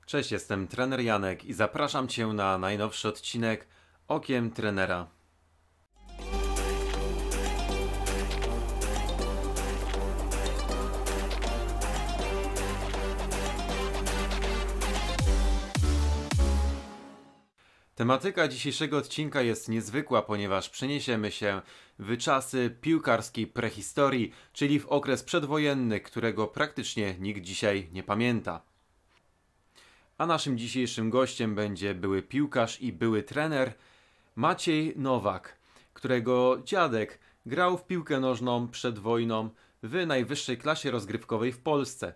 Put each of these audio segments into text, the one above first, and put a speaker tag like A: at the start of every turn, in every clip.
A: Cześć, jestem trener Janek i zapraszam Cię na najnowszy odcinek Okiem Trenera. Tematyka dzisiejszego odcinka jest niezwykła, ponieważ przeniesiemy się w czasy piłkarskiej prehistorii, czyli w okres przedwojenny, którego praktycznie nikt dzisiaj nie pamięta. A naszym dzisiejszym gościem będzie były piłkarz i były trener Maciej Nowak, którego dziadek grał w piłkę nożną przed wojną w najwyższej klasie rozgrywkowej w Polsce.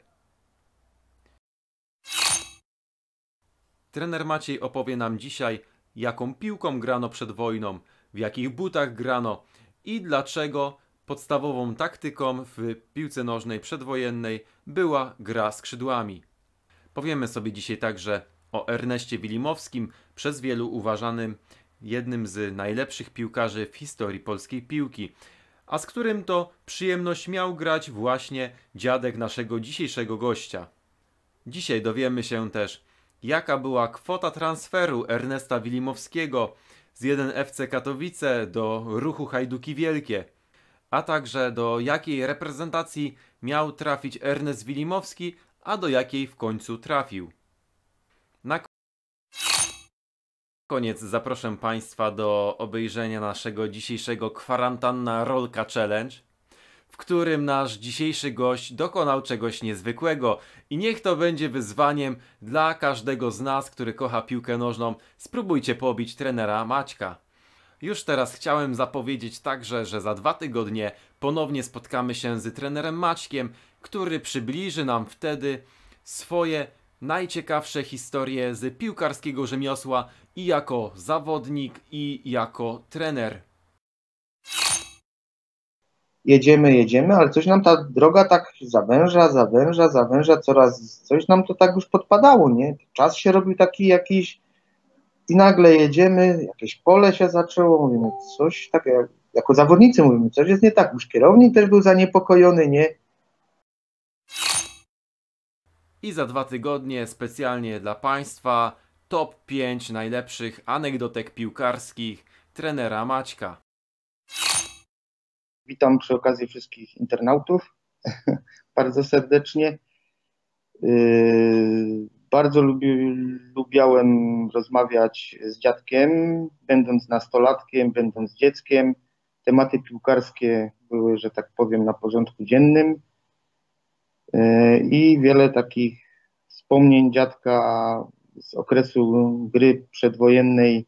A: Trener Maciej opowie nam dzisiaj, jaką piłką grano przed wojną, w jakich butach grano i dlaczego podstawową taktyką w piłce nożnej przedwojennej była gra skrzydłami. Powiemy sobie dzisiaj także o Erneście Wilimowskim, przez wielu uważanym jednym z najlepszych piłkarzy w historii polskiej piłki, a z którym to przyjemność miał grać właśnie dziadek naszego dzisiejszego gościa. Dzisiaj dowiemy się też, jaka była kwota transferu Ernesta Wilimowskiego z 1FC Katowice do Ruchu Hajduki Wielkie, a także do jakiej reprezentacji miał trafić Ernest Wilimowski, a do jakiej w końcu trafił. Na koniec zaproszę Państwa do obejrzenia naszego dzisiejszego Kwarantanna Rolka Challenge, w którym nasz dzisiejszy gość dokonał czegoś niezwykłego i niech to będzie wyzwaniem dla każdego z nas, który kocha piłkę nożną. Spróbujcie pobić trenera Maćka. Już teraz chciałem zapowiedzieć także, że za 2 tygodnie ponownie spotkamy się z trenerem Maćkiem, który przybliży nam wtedy swoje najciekawsze historie z piłkarskiego rzemiosła i jako zawodnik, i jako trener.
B: Jedziemy, ale coś nam ta droga tak zawęża, coraz coś nam to tak już podpadało, nie? Czas się robił taki jakiś i nagle jedziemy, jakieś pole się zaczęło, mówimy coś takiego, jako zawodnicy mówimy, coś jest nie tak, już kierownik też był zaniepokojony, nie?
A: I za 2 tygodnie specjalnie dla Państwa top 5 najlepszych anegdotek piłkarskich trenera Maćka.
B: Witam przy okazji wszystkich internautów bardzo serdecznie. Bardzo lubiałem rozmawiać z dziadkiem, będąc nastolatkiem, będąc dzieckiem. Tematy piłkarskie były, że tak powiem, na porządku dziennym i wiele takich wspomnień dziadka z okresu gry przedwojennej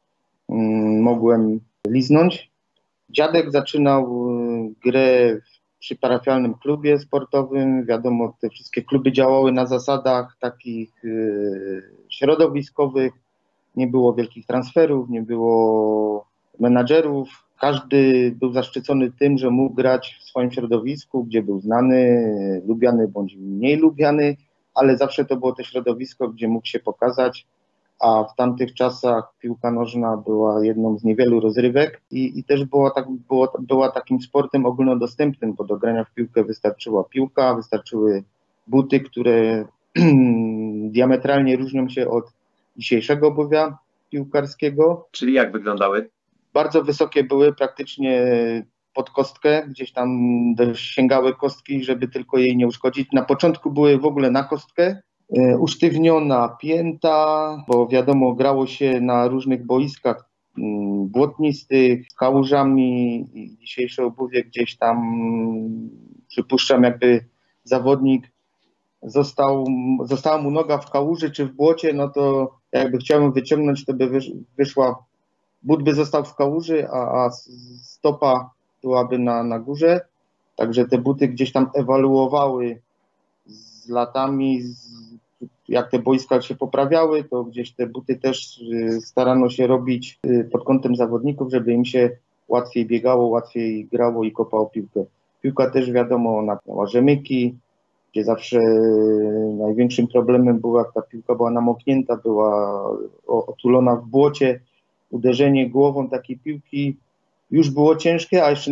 B: mogłem liznąć. Dziadek zaczynał grę przy parafialnym klubie sportowym. Wiadomo, te wszystkie kluby działały na zasadach takich środowiskowych. Nie było wielkich transferów, nie było menadżerów. Każdy był zaszczycony tym, że mógł grać w swoim środowisku, gdzie był znany, lubiany bądź mniej lubiany, ale zawsze to było to środowisko, gdzie mógł się pokazać. A w tamtych czasach piłka nożna była jedną z niewielu rozrywek i też była takim sportem ogólnodostępnym, bo do grania w piłkę wystarczyła piłka, wystarczyły buty, które diametralnie różnią się od dzisiejszego obuwia piłkarskiego.
A: Czyli jak wyglądały?
B: Bardzo wysokie były, praktycznie pod kostkę, gdzieś tam sięgały kostki, żeby tylko jej nie uszkodzić. Na początku były w ogóle na kostkę, usztywniona pięta, bo wiadomo, grało się na różnych boiskach błotnistych, z kałużami i dzisiejsze obuwie gdzieś tam, przypuszczam, jakby zawodnik została mu noga w kałuży czy w błocie, no to jakby chciałem wyciągnąć, to by wyszła, but by został w kałuży, a stopa byłaby na górze, także te buty gdzieś tam ewaluowały z latami, jak te boiska się poprawiały, to gdzieś te buty też starano się robić pod kątem zawodników, żeby im się łatwiej biegało, łatwiej grało i kopało piłkę. Piłka też wiadomo, ona miała rzemyki, gdzie zawsze największym problemem było, jak ta piłka była namoknięta, była otulona w błocie, uderzenie głową takiej piłki już było ciężkie, a jeszcze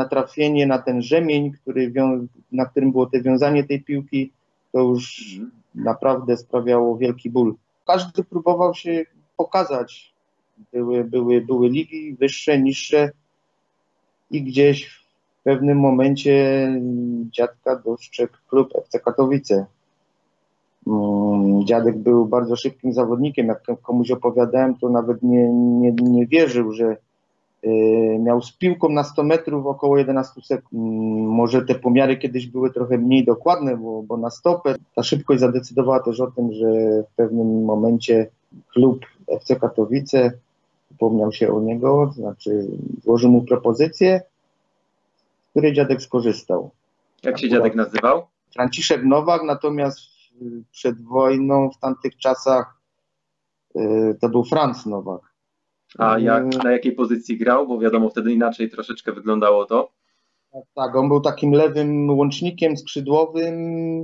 B: natrafienie na ten rzemień, na którym było te wiązanie tej piłki, to już naprawdę sprawiało wielki ból. Każdy próbował się pokazać. Były ligi wyższe, niższe i gdzieś w pewnym momencie dziadka dostrzegł klub FC Katowice. Dziadek był bardzo szybkim zawodnikiem. Jak komuś opowiadałem, to nawet nie wierzył, że miał z piłką na 100 metrów około 11 sekund. Może te pomiary kiedyś były trochę mniej dokładne, bo na stopę ta szybkość zadecydowała też o tym, że w pewnym momencie klub FC Katowice upomniał się o niego, to znaczy złożył mu propozycję, z której dziadek skorzystał.
C: Jak się dziadek nazywał?
B: Franciszek Nowak, natomiast przed wojną w tamtych czasach to był Franz Nowak.
C: A na jakiej pozycji grał? Bo wiadomo, wtedy inaczej troszeczkę wyglądało to.
B: Tak, on był takim lewym łącznikiem skrzydłowym,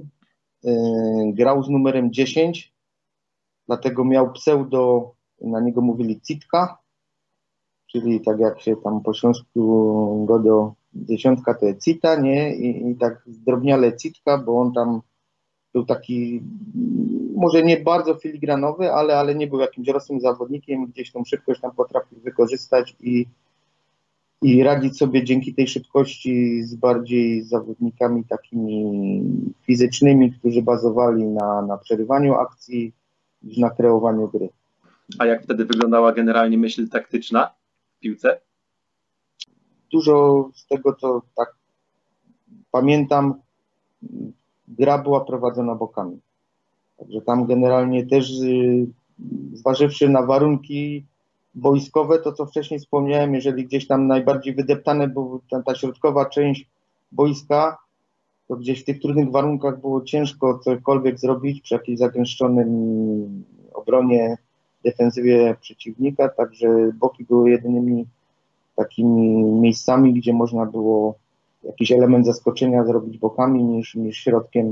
B: grał z numerem 10, dlatego miał pseudo, na niego mówili Citka, czyli tak jak się tam po śląsku go do dziesiątka to jest Cita, nie? I tak zdrobniale Citka, bo on tam był taki, może nie bardzo filigranowy, ale nie był jakimś rosłym zawodnikiem, gdzieś tą szybkość tam potrafił wykorzystać i radzić sobie dzięki tej szybkości z bardziej zawodnikami takimi fizycznymi, którzy bazowali na przerywaniu akcji niż na kreowaniu gry.
C: A jak wtedy wyglądała generalnie myśl taktyczna w piłce?
B: Dużo z tego, co tak pamiętam, gra była prowadzona bokami. Także tam generalnie też, zważywszy na warunki boiskowe, to co wcześniej wspomniałem, jeżeli gdzieś tam najbardziej wydeptane była ta środkowa część boiska, to gdzieś w tych trudnych warunkach było ciężko cokolwiek zrobić przy jakiejś zagęszczonym obronie, defensywie przeciwnika, także boki były jedynymi takimi miejscami, gdzie można było jakiś element zaskoczenia zrobić bokami niż środkiem.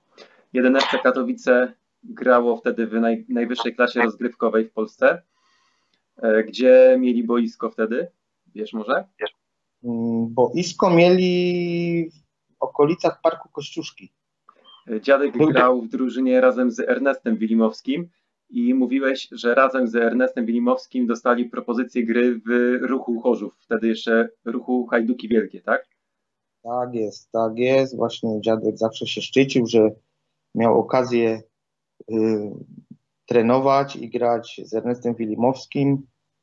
C: 11 Katowice grało wtedy w najwyższej klasie rozgrywkowej w Polsce. Gdzie mieli boisko wtedy? Wiesz może?
B: Boisko mieli w okolicach Parku Kościuszki.
C: Dziadek grał w drużynie razem z Ernestem Wilimowskim i mówiłeś, że razem z Ernestem Wilimowskim dostali propozycję gry w Ruchu Chorzów. Wtedy jeszcze Ruchu Hajduki Wielkie, tak?
B: Tak jest. Właśnie dziadek zawsze się szczycił, że miał okazję trenować i grać z Ernestem Wilimowskim.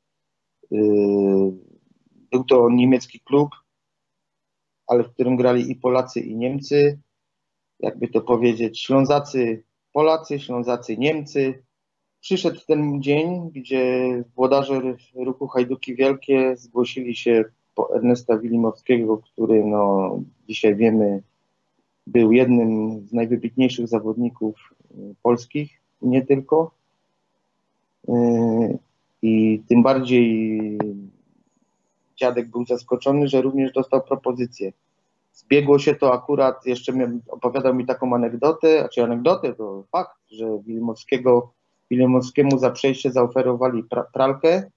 B: Był to niemiecki klub, ale w którym grali i Polacy, i Niemcy. Jakby to powiedzieć, Ślązacy Polacy, Ślązacy Niemcy. Przyszedł ten dzień, gdzie włodarze Ruchu Hajduki Wielkie zgłosili się po Ernesta Wilimowskiego, który dzisiaj wiemy był jednym z najwybitniejszych zawodników polskich, nie tylko. I tym bardziej dziadek był zaskoczony, że również dostał propozycję. Zbiegło się to akurat, jeszcze opowiadał mi taką anegdotę, to fakt, że Wilimowskiemu za przejście zaoferowali pralkę.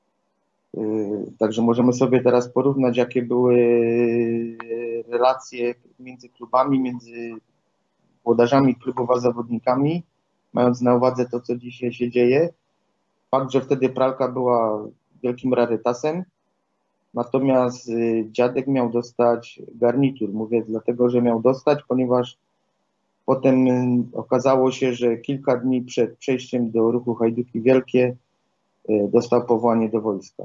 B: Także możemy sobie teraz porównać, jakie były relacje między klubami, między włodarzami klubów a zawodnikami, mając na uwadze to, co dzisiaj się dzieje. Fakt, że wtedy pralka była wielkim rarytasem, natomiast dziadek miał dostać garnitur. Mówię dlatego, że miał dostać, ponieważ potem okazało się, że kilka dni przed przejściem do Ruchu Hajduki Wielkie dostał powołanie do wojska.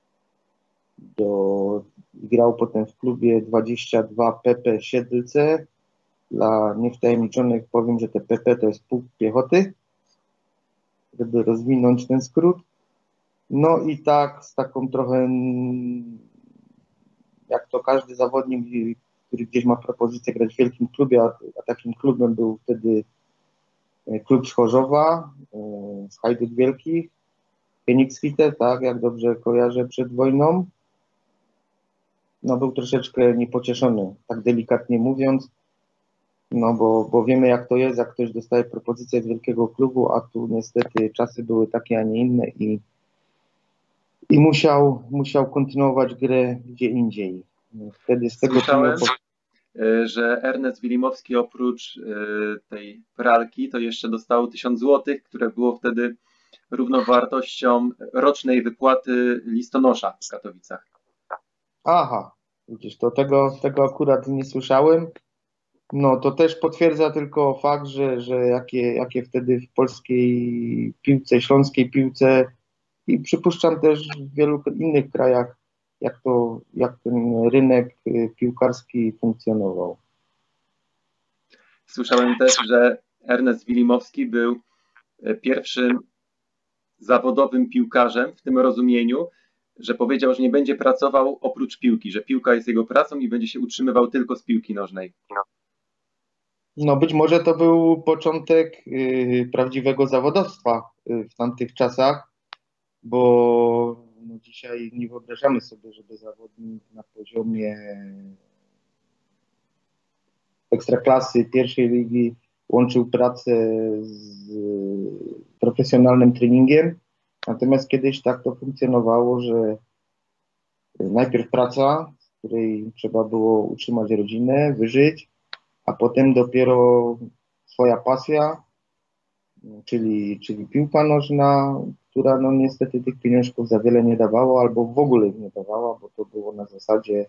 B: Grał potem w klubie 22 PP Siedlce. Dla niewtajemniczonych powiem, że te PP to jest pułk piechoty, żeby rozwinąć ten skrót. No i tak z taką trochę, jak to każdy zawodnik, który gdzieś ma propozycję grać w wielkim klubie, a takim klubem był wtedy klub z Chorzowa, z Hajduk Wielkich, Königswite, tak, jak dobrze kojarzę, przed wojną. Był troszeczkę niepocieszony, tak delikatnie mówiąc, bo wiemy, jak to jest, jak ktoś dostaje propozycję z wielkiego klubu, a tu niestety czasy były takie, a nie inne i musiał kontynuować grę gdzie indziej. Wtedy z tego
C: że Ernest Wilimowski oprócz tej pralki to jeszcze dostał 1000 złotych, które było wtedy równowartością rocznej wypłaty listonosza w Katowicach.
B: Aha, widzisz, to tego akurat nie słyszałem. No to też potwierdza tylko fakt, że jakie wtedy w polskiej piłce, śląskiej piłce i przypuszczam też w wielu innych krajach, jak ten rynek piłkarski funkcjonował.
C: Słyszałem też, że Ernest Wilimowski był pierwszym zawodowym piłkarzem w tym rozumieniu, że powiedział, że nie będzie pracował oprócz piłki, że piłka jest jego pracą i będzie się utrzymywał tylko z piłki nożnej.
B: No być może to był początek prawdziwego zawodowstwa w tamtych czasach, bo no, dzisiaj nie wyobrażamy sobie, żeby zawodnik na poziomie ekstraklasy, pierwszej ligi łączył pracę z profesjonalnym treningiem. Natomiast kiedyś tak to funkcjonowało, że najpierw praca, z której trzeba było utrzymać rodzinę, wyżyć, a potem dopiero swoja pasja, czyli piłka nożna, która no niestety tych pieniążków za wiele nie dawała, albo w ogóle nie dawała, bo to było na zasadzie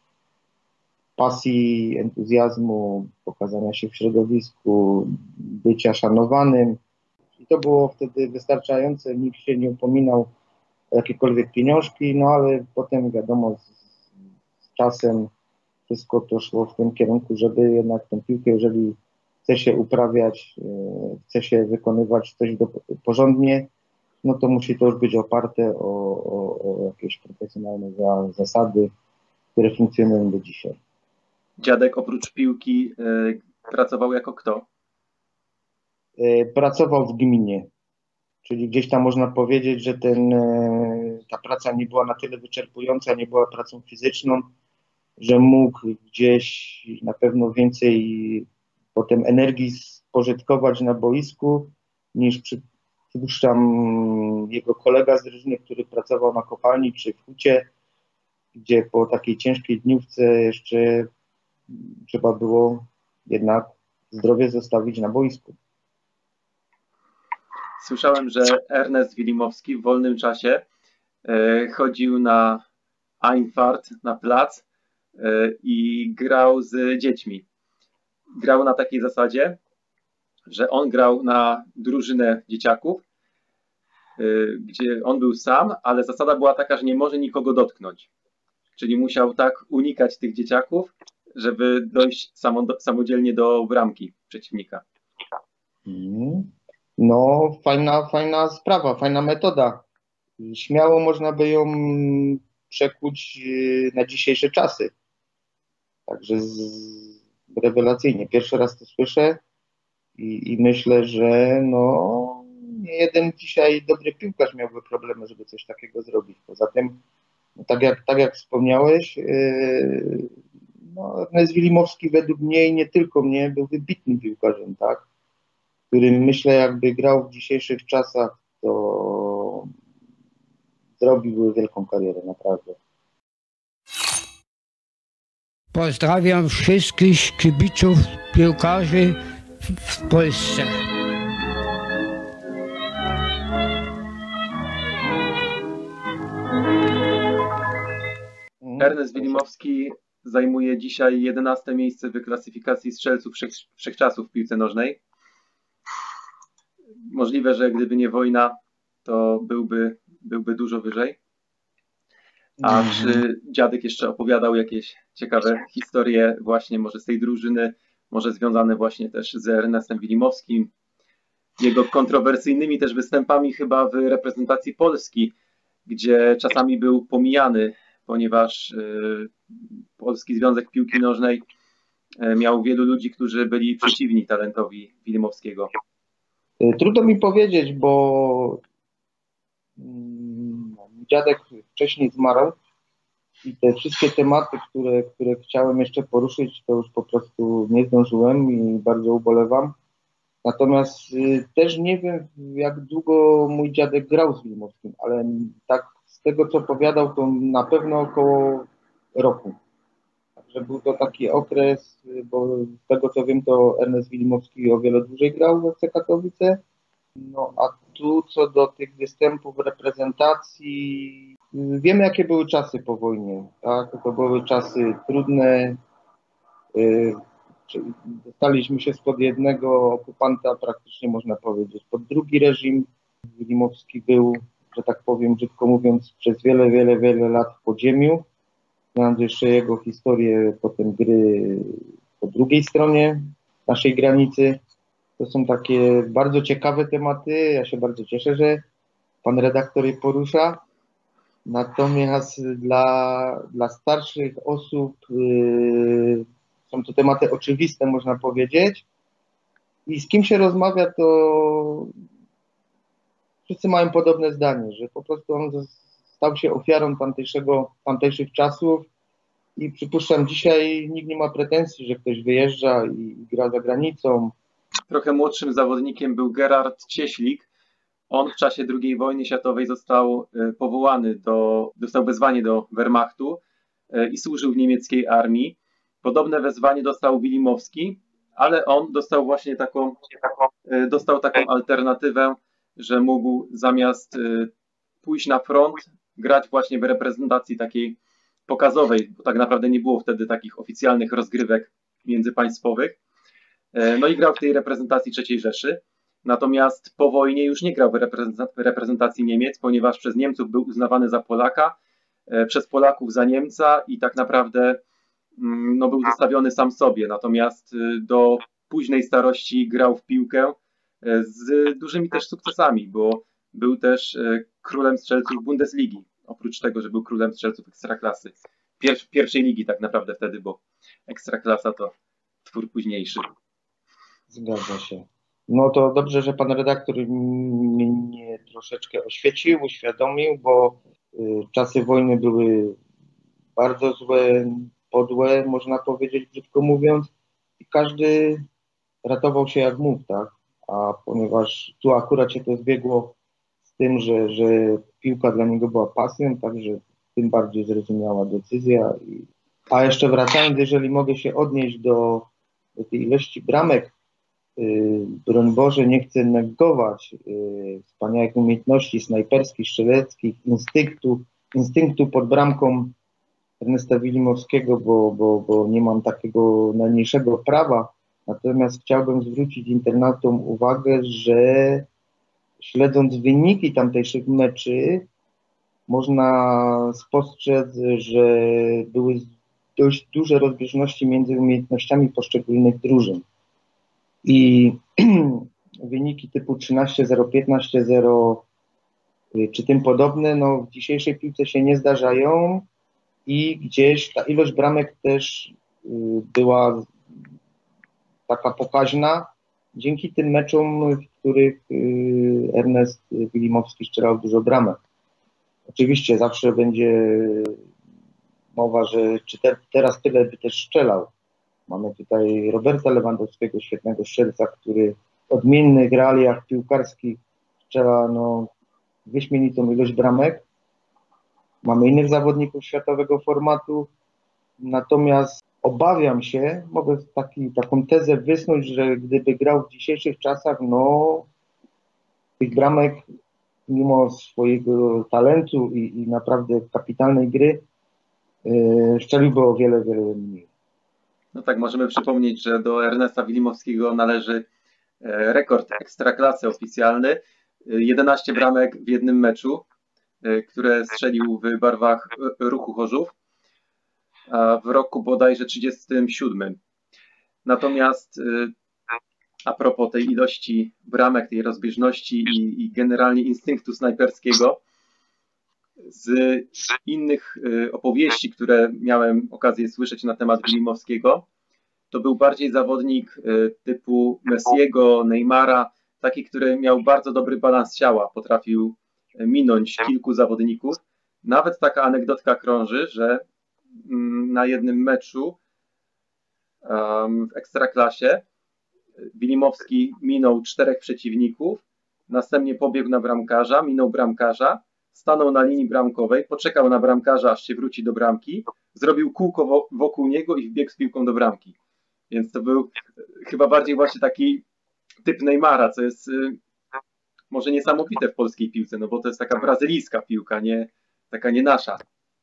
B: pasji, entuzjazmu, pokazania się w środowisku, bycia szanowanym. I to było wtedy wystarczające, nikt się nie upominał o jakiekolwiek pieniążki, no ale potem wiadomo, z czasem wszystko to szło w tym kierunku, żeby jednak tę piłkę, jeżeli chce się uprawiać, chce się wykonywać coś porządnie, no to musi to już być oparte o jakieś profesjonalne zasady, które funkcjonują do dzisiaj.
C: Dziadek oprócz piłki pracował jako kto?
B: Pracował w gminie, czyli gdzieś tam można powiedzieć, że ta praca nie była na tyle wyczerpująca, nie była pracą fizyczną, że mógł gdzieś na pewno więcej potem energii spożytkować na boisku niż przypuszczam jego kolega z drużyny, który pracował na kopalni czy w hucie, gdzie po takiej ciężkiej dniówce jeszcze trzeba było jednak zdrowie zostawić na boisku.
C: Słyszałem, że Ernest Wilimowski w wolnym czasie chodził na Einfahrt, na plac i grał z dziećmi. Grał na takiej zasadzie, że on grał na drużynę dzieciaków, gdzie on był sam, ale zasada była taka, że nie może nikogo dotknąć. Czyli musiał tak unikać tych dzieciaków, żeby dojść samodzielnie do bramki przeciwnika.
B: No, fajna sprawa, fajna metoda. Śmiało można by ją przekuć na dzisiejsze czasy. Także rewelacyjnie. Pierwszy raz to słyszę i myślę, że no, nie jeden dzisiaj dobry piłkarz miałby problemy, żeby coś takiego zrobić. Poza tym, no, tak jak wspomniałeś, no, Ernest Wilimowski według mnie i nie tylko mnie był wybitnym piłkarzem, tak? Który myślę, jakby grał w dzisiejszych czasach, to zrobiłby wielką karierę, naprawdę.
D: Pozdrawiam wszystkich kibiców piłkarzy w Polsce.
C: Ernest Wilimowski zajmuje dzisiaj 11. miejsce w klasyfikacji strzelców wszechczasów w piłce nożnej. Możliwe, że gdyby nie wojna, to byłby dużo wyżej. A czy dziadek jeszcze opowiadał jakieś ciekawe historie właśnie może z tej drużyny, może związane właśnie też z Ernestem Wilimowskim, jego kontrowersyjnymi też występami chyba w reprezentacji Polski, gdzie czasami był pomijany, ponieważ Polski Związek Piłki Nożnej miał wielu ludzi, którzy byli przeciwni talentowi Wilimowskiego.
B: Trudno mi powiedzieć, bo dziadek wcześniej zmarł i te wszystkie tematy, które chciałem jeszcze poruszyć, to już po prostu nie zdążyłem i bardzo ubolewam. Natomiast też nie wiem, jak długo mój dziadek grał z Wilimowskim, ale tak z tego, co opowiadał, to na pewno około roku. że był to taki okres, bo z tego co wiem, to Ernest Wilimowski o wiele dłużej grał w FC Katowice. No a tu co do tych występów w reprezentacji, wiemy jakie były czasy po wojnie, tak? To były czasy trudne. Dostaliśmy się spod jednego okupanta, praktycznie można powiedzieć, pod drugi reżim. Wilimowski był, że tak powiem, brzydko mówiąc, przez wiele lat w podziemiu. Znam jeszcze jego historię, potem gry po drugiej stronie naszej granicy. To są takie bardzo ciekawe tematy. Ja się bardzo cieszę, że pan redaktor je porusza. Natomiast dla starszych osób są to tematy oczywiste, można powiedzieć. I z kim się rozmawia, to wszyscy mają podobne zdanie, że po prostu on stał się ofiarą tamtejszych czasów i przypuszczam, dzisiaj nikt nie ma pretensji, że ktoś wyjeżdża i gra za granicą.
C: Trochę młodszym zawodnikiem był Gerard Cieślik. On w czasie II wojny światowej został powołany, dostał wezwanie do Wehrmachtu i służył w niemieckiej armii. Podobne wezwanie dostał Wilimowski, ale on dostał właśnie taką alternatywę, że mógł zamiast pójść na front, grać właśnie w reprezentacji takiej pokazowej, bo tak naprawdę nie było wtedy takich oficjalnych rozgrywek międzypaństwowych. No i grał w tej reprezentacji III Rzeszy. Natomiast po wojnie już nie grał w reprezentacji Niemiec, ponieważ przez Niemców był uznawany za Polaka, przez Polaków za Niemca i tak naprawdę no, był zostawiony sam sobie. Natomiast do późnej starości grał w piłkę z dużymi też sukcesami, bo był też królem strzelców Bundesligi. Oprócz tego, że był królem strzelców Ekstraklasy. Pierwszej ligi tak naprawdę wtedy, bo Ekstraklasa to twór późniejszy.
B: Zgadza się. No to dobrze, że pan redaktor mnie troszeczkę oświecił, uświadomił, bo czasy wojny były bardzo złe, podłe, można powiedzieć, brzydko mówiąc, i każdy ratował się jak mógł, tak? A ponieważ tu akurat się to zbiegło z tym, że piłka dla niego była pasją, także tym bardziej zrozumiała decyzja. A jeszcze wracając, jeżeli mogę się odnieść do tej ilości bramek, broń Boże, nie chcę negować wspaniałych umiejętności snajperskich, strzeleckich, instynktu pod bramką Ernesta Wilimowskiego, bo nie mam takiego najmniejszego prawa. Natomiast chciałbym zwrócić internautom uwagę, że śledząc wyniki tamtejszych meczy, można spostrzec, że były dość duże rozbieżności między umiejętnościami poszczególnych drużyn. I wyniki typu 13-0, 15-0 czy tym podobne, no w dzisiejszej piłce się nie zdarzają i gdzieś ta ilość bramek też była taka pokaźna dzięki tym meczom, w których Ernest Wilimowski strzelał dużo bramek. Oczywiście zawsze będzie mowa, że czy teraz tyle by też strzelał. Mamy tutaj Roberta Lewandowskiego, świetnego strzelca, który w odmiennych realiach piłkarskich strzela wyśmienitą ilość bramek. Mamy innych zawodników światowego formatu, natomiast obawiam się, mogę taką tezę wysnuć, że gdyby grał w dzisiejszych czasach, tych bramek mimo swojego talentu i naprawdę kapitalnej gry strzeliłby o wiele mniej.
C: No tak, możemy przypomnieć, że do Ernesta Wilimowskiego należy rekord Ekstraklasy oficjalny. 11 bramek w jednym meczu, które strzelił w barwach Ruchu Chorzów w roku bodajże 37. Natomiast a propos tej ilości bramek, tej rozbieżności i generalnie instynktu snajperskiego, z innych opowieści, które miałem okazję słyszeć na temat Wilimowskiego, to był bardziej zawodnik typu Messiego, Neymara, taki, który miał bardzo dobry balans ciała, potrafił minąć kilku zawodników. Nawet taka anegdotka krąży, że na jednym meczu w Ekstraklasie Wilimowski minął 4 przeciwników, następnie pobiegł na bramkarza, minął bramkarza, stanął na linii bramkowej, poczekał na bramkarza, aż się wróci do bramki, zrobił kółko wokół niego i wbiegł z piłką do bramki. Więc to był chyba bardziej właśnie taki typ Neymara, co jest może niesamowite w polskiej piłce, no bo to jest taka brazylijska piłka, taka nie nasza.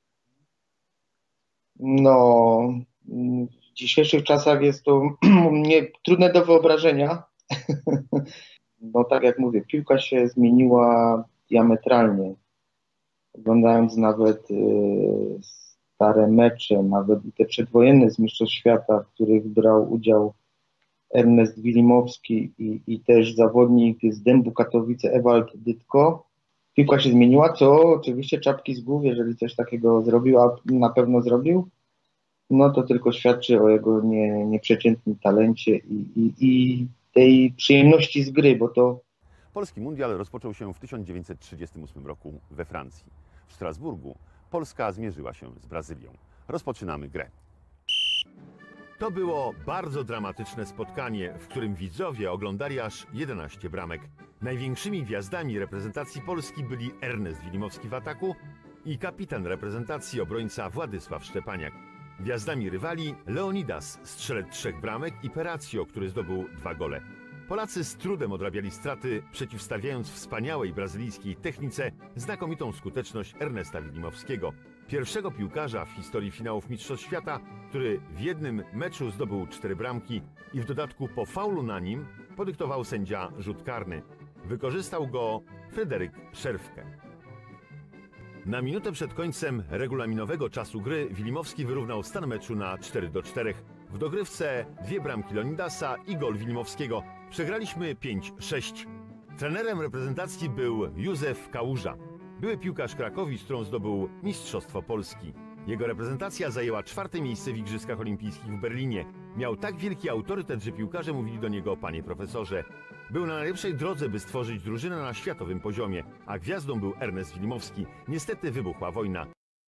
B: No, w dzisiejszych czasach jest to trudne do wyobrażenia. No tak jak mówię, piłka się zmieniła diametralnie. Oglądając nawet stare mecze, nawet te przedwojenne z Mistrzostw Świata, w których brał udział Ernest Wilimowski i też zawodnik z Dębu Katowice Ewald Dytko. Piłka się zmieniła, co oczywiście czapki z głów, jeżeli coś takiego zrobił, a na pewno zrobił, no to tylko świadczy o jego nieprzeciętnym talencie i tej przyjemności z gry, bo to...
E: Polski mundial rozpoczął się w 1938 roku we Francji. W Strasburgu Polska zmierzyła się z Brazylią. Rozpoczynamy grę. To było bardzo dramatyczne spotkanie, w którym widzowie oglądali aż 11 bramek. Największymi gwiazdami reprezentacji Polski byli Ernest Wilimowski w ataku i kapitan reprezentacji obrońca Władysław Szczepaniak. Gwiazdami rywali Leonidas, strzelec 3 bramek i Peracio, który zdobył 2 gole. Polacy z trudem odrabiali straty, przeciwstawiając wspaniałej brazylijskiej technice znakomitą skuteczność Ernesta Wilimowskiego, pierwszego piłkarza w historii finałów Mistrzostw Świata, który w jednym meczu zdobył 4 bramki i w dodatku po faulu na nim podyktował sędzia rzut karny. Wykorzystał go Fryderyk Szerfke. Na minutę przed końcem regulaminowego czasu gry Wilimowski wyrównał stan meczu na 4-4. W dogrywce 2 bramki Leonidasa i gol Wilimowskiego. Przegraliśmy 5-6. Trenerem reprezentacji był Józef Kałuża. Były piłkarz Krakowi, z którą zdobył Mistrzostwo Polski. Jego reprezentacja zajęła 4. miejsce w Igrzyskach Olimpijskich w Berlinie. Miał tak wielki autorytet, że piłkarze mówili do niego panie profesorze. Był na najlepszej drodze, by stworzyć drużynę na światowym poziomie, a gwiazdą był Ernest Wilimowski. Niestety wybuchła wojna.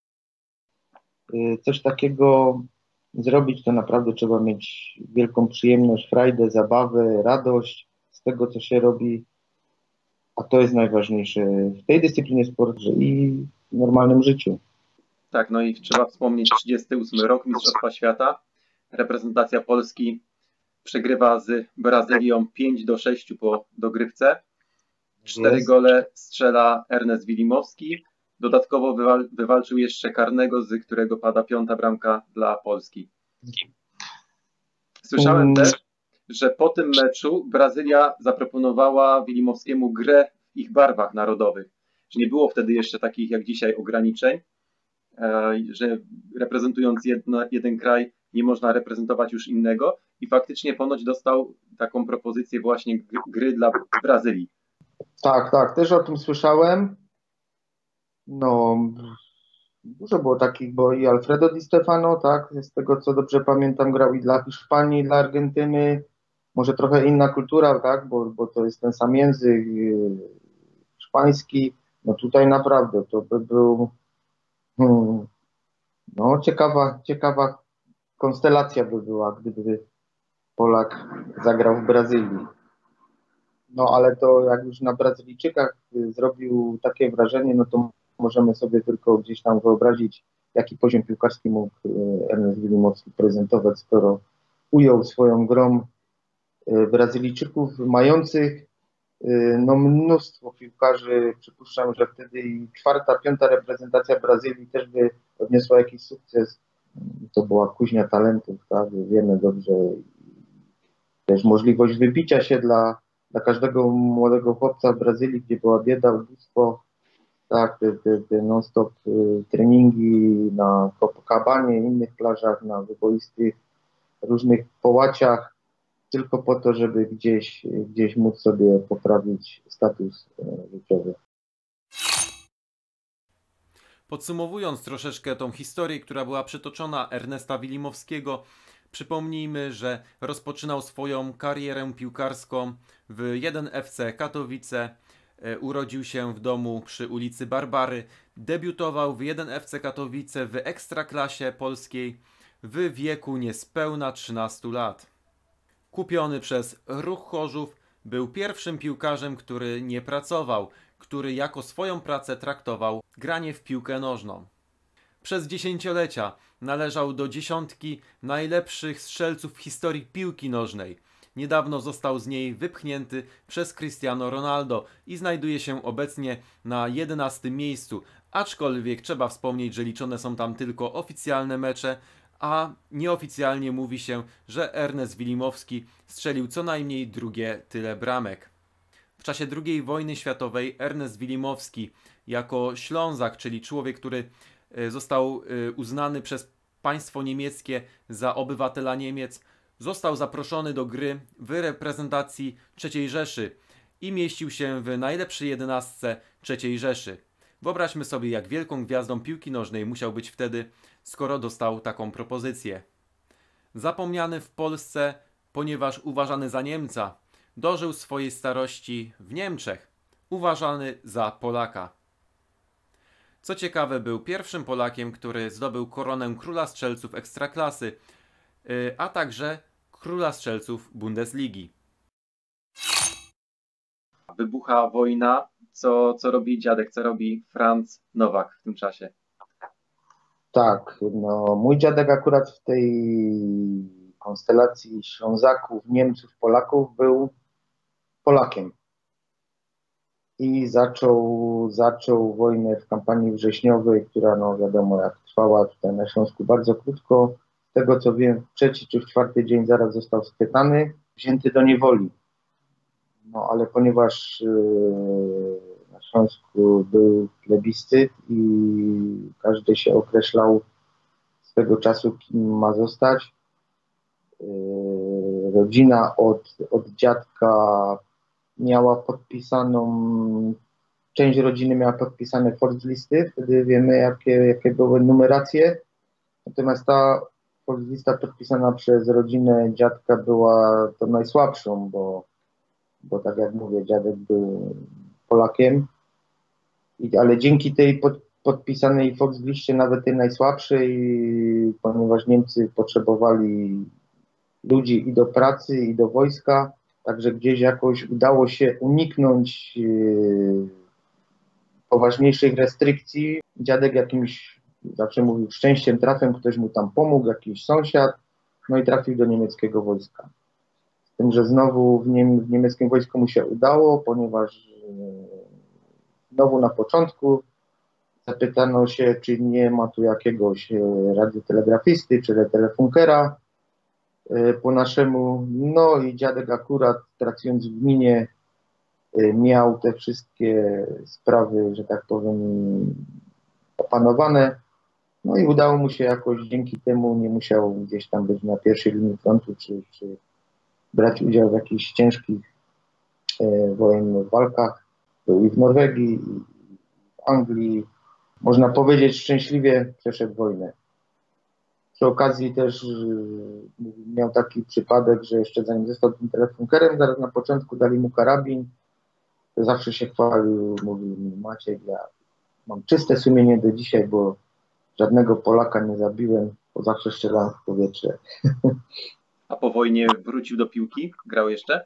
B: Coś takiego zrobić to naprawdę trzeba mieć wielką przyjemność, frajdę, zabawę, radość z tego, co się robi. A to jest najważniejsze w tej dyscyplinie sportu i w normalnym życiu.
C: Tak, no i trzeba wspomnieć 38 rok Mistrzostwa Świata. Reprezentacja Polski przegrywa z Brazylią 5-6 po dogrywce. 4 gole strzela Ernest Wilimowski. Dodatkowo wywalczył jeszcze karnego, z którego pada 5. bramka dla Polski. Słyszałem też, że po tym meczu Brazylia zaproponowała Wilimowskiemu grę w ich barwach narodowych. Że nie było wtedy jeszcze takich jak dzisiaj ograniczeń, że reprezentując jeden kraj nie można reprezentować już innego i faktycznie ponoć dostał taką propozycję właśnie gry dla Brazylii.
B: Tak, też o tym słyszałem. No, dużo było takich, bo i Alfredo Di Stefano, tak, z tego co dobrze pamiętam, grał i dla Hiszpanii, i dla Argentyny. Może trochę inna kultura, tak, bo to jest ten sam język hiszpański. No tutaj naprawdę to by był no ciekawa konstelacja by była, gdyby Polak zagrał w Brazylii. No ale to jak już na Brazylijczykach zrobił takie wrażenie, no to możemy sobie tylko gdzieś tam wyobrazić, jaki poziom piłkarski mógł Ernest Wilimowski prezentować, skoro ujął swoją grą Brazylijczyków mających no mnóstwo piłkarzy. Przypuszczam, że wtedy i 4., 5. reprezentacja Brazylii też by odniosła jakiś sukces. To była kuźnia talentów, tak? Wiemy dobrze. Też możliwość wybicia się dla każdego młodego chłopca w Brazylii, gdzie była bieda, ubóstwo, tak, te non-stop treningi na Copacabanie, innych plażach, na wyboistych różnych połaciach, tylko po to, żeby gdzieś móc sobie poprawić status życiowy.
A: Podsumowując troszeczkę tą historię, która była przytoczona Ernesta Wilimowskiego, przypomnijmy, że rozpoczynał swoją karierę piłkarską w 1FC Katowice, urodził się w domu przy ulicy Barbary, debiutował w 1FC Katowice w Ekstraklasie polskiej w wieku niespełna 13 lat. Kupiony przez Ruch Chorzów, był pierwszym piłkarzem, który nie pracował, który jako swoją pracę traktował granie w piłkę nożną. Przez dziesięciolecia należał do dziesiątki najlepszych strzelców w historii piłki nożnej. Niedawno został z niej wypchnięty przez Cristiano Ronaldo i znajduje się obecnie na 11. miejscu, aczkolwiek trzeba wspomnieć, że liczone są tam tylko oficjalne mecze, a nieoficjalnie mówi się, że Ernest Wilimowski strzelił co najmniej drugie tyle bramek. W czasie II wojny światowej Ernest Wilimowski jako Ślązak, czyli człowiek, który został uznany przez państwo niemieckie za obywatela Niemiec, został zaproszony do gry w reprezentacji III Rzeszy i mieścił się w najlepszej 11 III Rzeszy. Wyobraźmy sobie, jak wielką gwiazdą piłki nożnej musiał być wtedy, skoro dostał taką propozycję. Zapomniany w Polsce, ponieważ uważany za Niemca, dożył swojej starości w Niemczech, uważany za Polaka. Co ciekawe, był pierwszym Polakiem, który zdobył koronę króla strzelców ekstraklasy, a także króla strzelców Bundesligi.
C: Wybucha wojna. Co robi dziadek, co robi Franz Nowak w tym czasie?
B: Tak, no mój dziadek akurat w tej konstelacji Ślązaków, Niemców, Polaków był Polakiem. I zaczął wojnę w kampanii wrześniowej, która no wiadomo jak trwała tutaj na Śląsku bardzo krótko. Z tego co wiem, w trzeci czy w czwarty dzień zaraz został schwytany, wzięty do niewoli. No ale ponieważ na Śląsku był plebiscyt i każdy się określał swego czasu, kim ma zostać, rodzina od dziadka miała podpisaną, część rodziny miała podpisane Volkslisty, wtedy wiemy jakie były numeracje, natomiast ta Volkslista podpisana przez rodzinę dziadka była tą najsłabszą, bo tak jak mówię, dziadek był Polakiem, ale dzięki tej podpisanej Volksliście, nawet tej najsłabszej, ponieważ Niemcy potrzebowali ludzi i do pracy, i do wojska, także gdzieś jakoś udało się uniknąć poważniejszych restrykcji. Dziadek jakimś, zawsze mówił, szczęściem, trafem, ktoś mu tam pomógł, jakiś sąsiad, no i trafił do niemieckiego wojska. Z tym, że znowu w niemieckim wojsku mu się udało, ponieważ znowu na początku zapytano się, czy nie ma tu jakiegoś radiotelegrafisty, czy telefunkera po naszemu. No i dziadek akurat, pracując w gminie, miał te wszystkie sprawy, że tak powiem, opanowane. No i udało mu się jakoś, dzięki temu nie musiał gdzieś tam być na pierwszej linii frontu, czy brać udział w jakichś ciężkich wojennych walkach. Był i w Norwegii, i w Anglii. Można powiedzieć, szczęśliwie przeszedł wojnę. Przy okazji też miał taki przypadek, że jeszcze zanim został tym telefunkerem, zaraz na początku dali mu karabin. To zawsze się chwalił, mówił mi: Maciek, ja mam czyste sumienie do dzisiaj, bo żadnego Polaka nie zabiłem, bo zawsze strzelałem w powietrze.
C: A po wojnie wrócił do piłki? Grał jeszcze?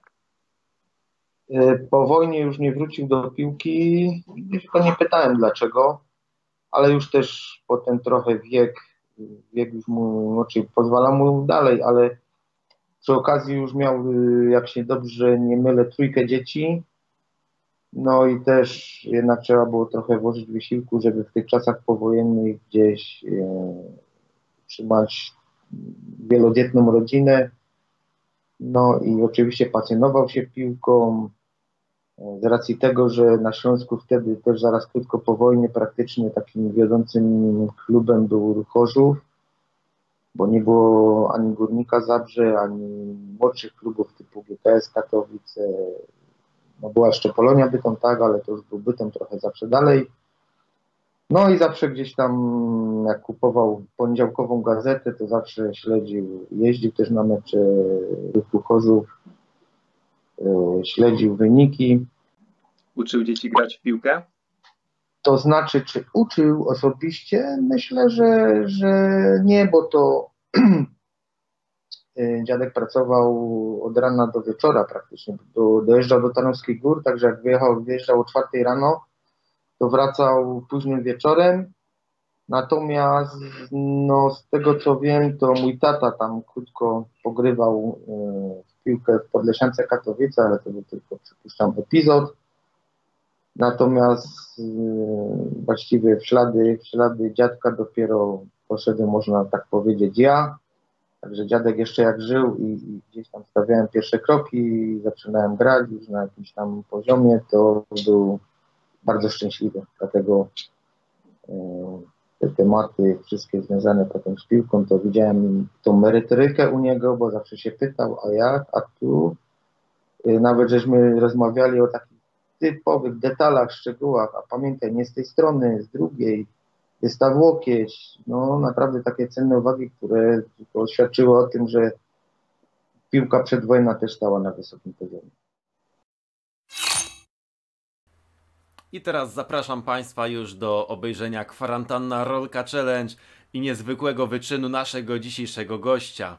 B: Po wojnie już nie wrócił do piłki. Tylko nie pytałem dlaczego, ale już też potem trochę wiek już mu, znaczy pozwala mu dalej, ale przy okazji już miał, jak się dobrze nie mylę, 3 dzieci. No i też jednak trzeba było trochę włożyć wysiłku, żeby w tych czasach powojennych gdzieś utrzymać wielodzietną rodzinę. No i oczywiście pasjonował się piłką z racji tego, że na Śląsku wtedy też zaraz krótko po wojnie praktycznie takim wiodącym klubem był Ruch Chorzów, bo nie było ani Górnika Zabrze, ani młodszych klubów typu GKS Katowice. No była jeszcze Polonia Bytom, tak, ale to już był Bytom trochę zawsze dalej. No i zawsze gdzieś tam, jak kupował poniedziałkową gazetę, to zawsze śledził, jeździł też na mecze Ruchu Chorzów, śledził wyniki.
C: Uczył dzieci grać w piłkę?
B: To znaczy, czy uczył osobiście? Myślę, że nie, bo to dziadek pracował od rana do wieczora praktycznie. Dojeżdżał do Tarnowskich Gór, także jak wyjeżdżał o 4 rano, to wracał późnym wieczorem. Natomiast no, z tego co wiem, to mój tata tam krótko pogrywał w piłkę w Podlesiance Katowice, ale to był tylko, przypuszczam, epizod. Natomiast właściwie w ślady dziadka dopiero poszedłem, można tak powiedzieć, ja. Także dziadek jeszcze jak żył i gdzieś tam stawiałem pierwsze kroki i zaczynałem grać już na jakimś tam poziomie, to był bardzo szczęśliwy. Dlatego te tematy wszystkie związane potem z piłką, to widziałem tą merytorykę u niego, bo zawsze się pytał, a jak, a tu. Nawet żeśmy rozmawiali o takich typowych detalach, szczegółach, a pamiętaj, nie z tej strony, z drugiej, jest ta łokieć, no naprawdę takie cenne uwagi, które tylko świadczyły o tym, że piłka przedwojenna też stała na wysokim poziomie.
A: I teraz zapraszam Państwa już do obejrzenia Kwarantanna Rolka Challenge i niezwykłego wyczynu naszego dzisiejszego gościa.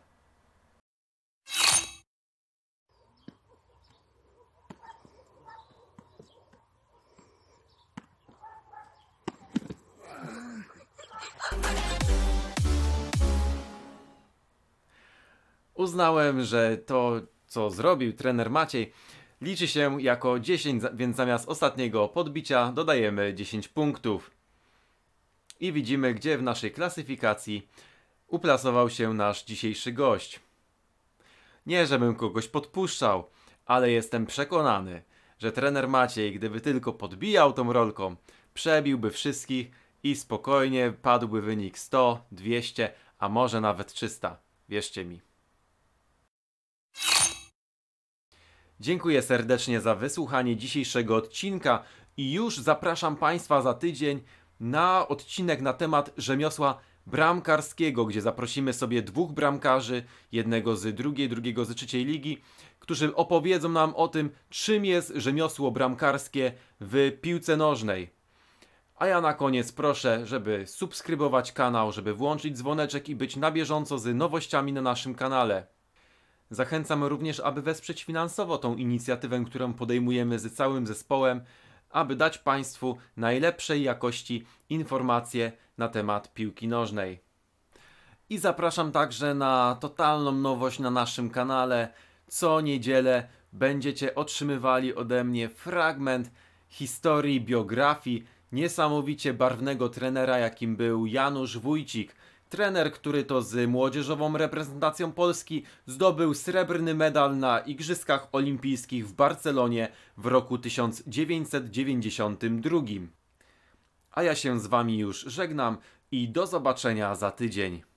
A: Uznałem, że to, co zrobił trener Maciej, liczy się jako 10, więc zamiast ostatniego podbicia dodajemy 10 punktów. I widzimy, gdzie w naszej klasyfikacji uplasował się nasz dzisiejszy gość. Nie, żebym kogoś podpuszczał, ale jestem przekonany, że trener Maciej, gdyby tylko podbijał tą rolką, przebiłby wszystkich i spokojnie padłby wynik 100, 200, a może nawet 300. Wierzcie mi. Dziękuję serdecznie za wysłuchanie dzisiejszego odcinka i już zapraszam Państwa za tydzień na odcinek na temat rzemiosła bramkarskiego, gdzie zaprosimy sobie 2 bramkarzy, jednego z drugiej, drugiego z trzeciej ligi, którzy opowiedzą nam o tym, czym jest rzemiosło bramkarskie w piłce nożnej. A ja na koniec proszę, żeby subskrybować kanał, żeby włączyć dzwoneczek i być na bieżąco z nowościami na naszym kanale. Zachęcam również, aby wesprzeć finansowo tą inicjatywę, którą podejmujemy z całym zespołem, aby dać Państwu najlepszej jakości informacje na temat piłki nożnej. I zapraszam także na totalną nowość na naszym kanale. Co niedzielę będziecie otrzymywali ode mnie fragment historii, biografii niesamowicie barwnego trenera, jakim był Janusz Wójcik. Trener, który to z młodzieżową reprezentacją Polski zdobył srebrny medal na Igrzyskach Olimpijskich w Barcelonie w roku 1992. A ja się z Wami już żegnam i do zobaczenia za tydzień.